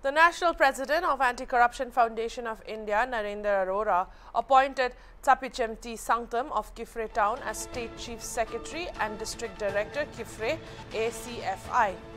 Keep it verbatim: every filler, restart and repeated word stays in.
The National President of Anti-Corruption Foundation of India, Narendra Arora, appointed Tsapichem Sangtam of Kiphire town as State Chief Secretary and District Director, Kiphire A C F I.